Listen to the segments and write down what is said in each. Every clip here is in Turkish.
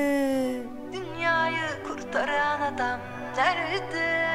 Dünyayı kurtaran adam nerede?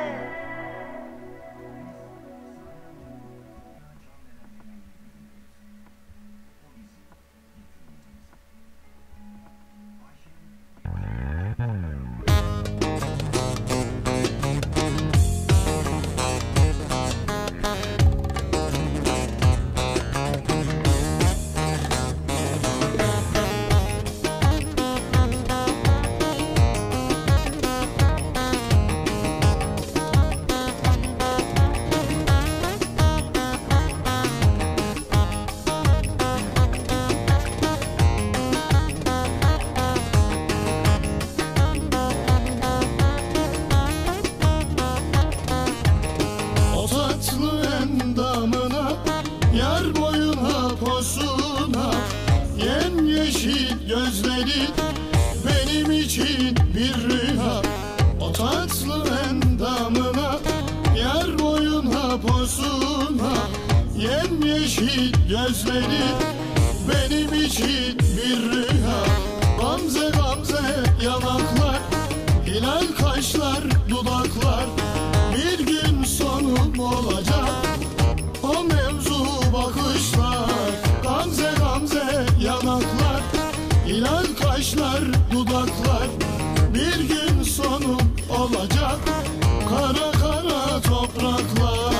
Yar boyuna posuna yemyeşil gözleri benim için bir rüya. O tatlı endamına yar boyuna posuna yemyeşil gözleri benim için bir rüya. Gamze gamze yanaklar, hilal kaşlar, dudaklar, bir gün sonum olacak o mevzu bakışlar. Gamze gamze yanaklar, hilal kaşlar, dudaklar, bir gün sonum olacak kara kara topraklar.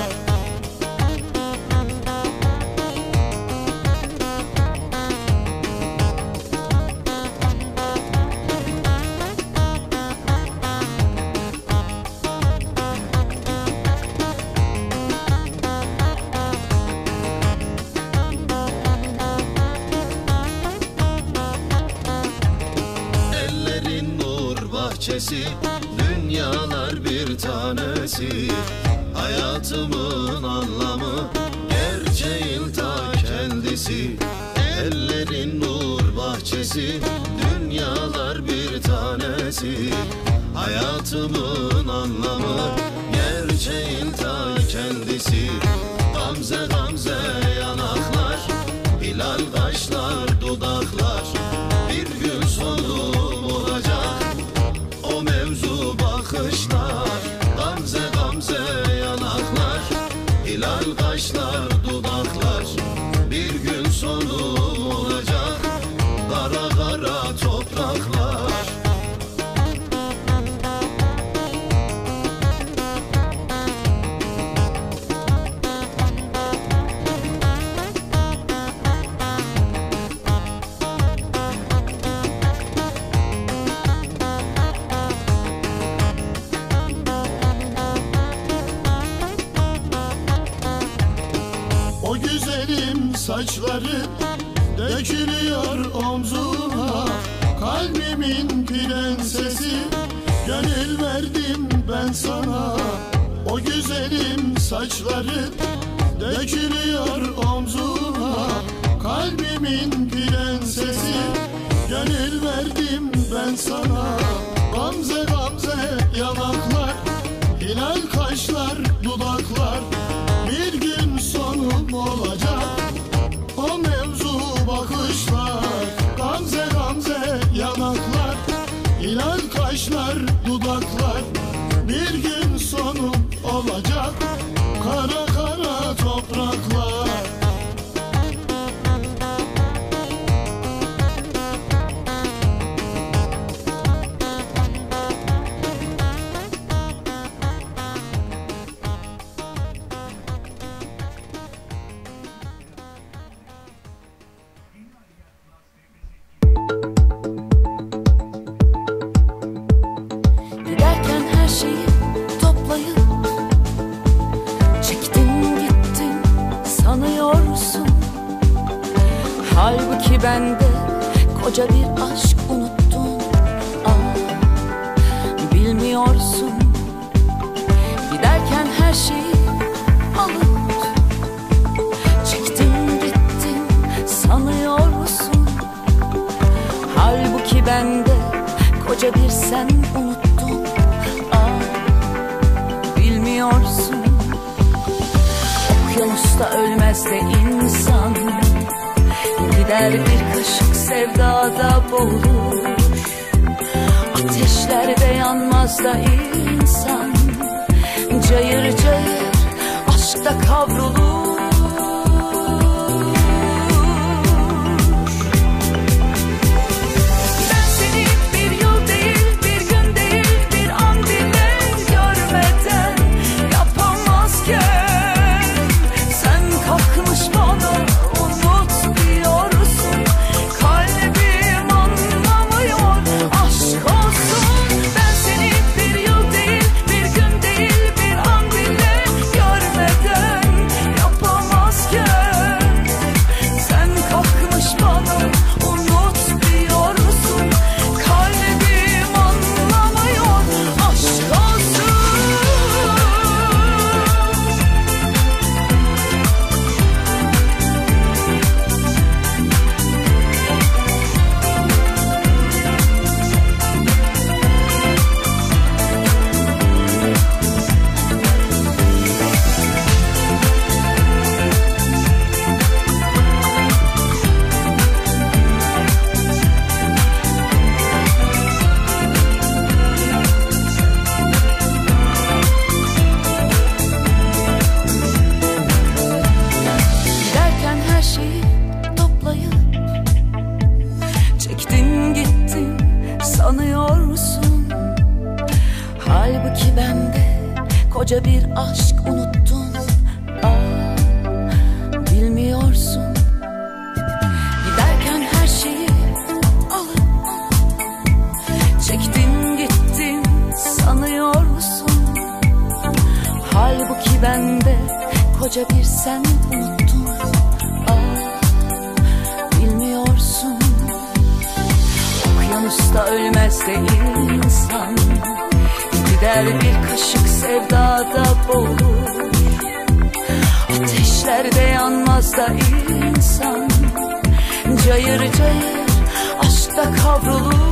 Dünyalar bir tanesi, hayatımın anlamı, gerçeğin ta kendisi. Ellerin nur bahçesi, dünyalar bir tanesi, hayatımın anlamı, gerçeğin ta kendisi. Gamze gamze yanaklar, hilal kaşlar, dudaklar, bir gün sonum olacak o mevzu bakışlar. Gamze gamze yanaklar, hilal kaşlar, dudaklar, bir gün sonum olacak kara kara topraklar. O güzelim saçları dökülüyor omzuna, kalbimin prensesi, gönül verdim ben sana. O güzelim saçları dökülüyor omzuna, kalbimin prensesi, gönül verdim ben sana. Gamze gamze yanaklar, hilal kaşlar, dudaklar, bir gün sonum olacak o mevzu bakışlar. Gamze gamze yanaklar, hilal kaşlar, dudaklar, bir gün sonum olacak kara kara topraklar. Giderken her şeyi toplayıp çektin gittin sanıyorsun. Halbuki bende koca bir aşk unuttun. Bilmiyorsun. Giderken her şeyi alıp çektin gittin sanıyorsun. Halbuki bende koca bir sen unuttun. Bilmiyorsun. Okyanusta ölmez de insan, gider bir kaşık sevdada boğulur. yanmaz da insan cayır cayır aşkta kavrulur. Ben seni bir yıl değil, bir gün değil, bir an bile görmeden yapamazken sen kalkmış bana unut diyorsun. Kalbim anlamıyor, aşk olsun. Ben seni bir yıl değil, bir gün değil, bir an bile görmeden yapamazken sen kalkmış bana unut diyorsun. Kalbim anlamıyor, aşk olsun. Giderken her şeyi toplayıp çektin gittin sanıyorsun. Halbuki ben de koca bir aşk unuttun. Bilmiyorsun. Giderken her şeyi alıp çektin gittin sanıyorsun. Halbuki ben de koca bir sen unuttun. Bilmiyorsun. Okyanusta ölmez de insan gider bir kaşık sevdada boğulur. Ateşlerde yanmaz da insan cayır cayır aşkta kavrulur.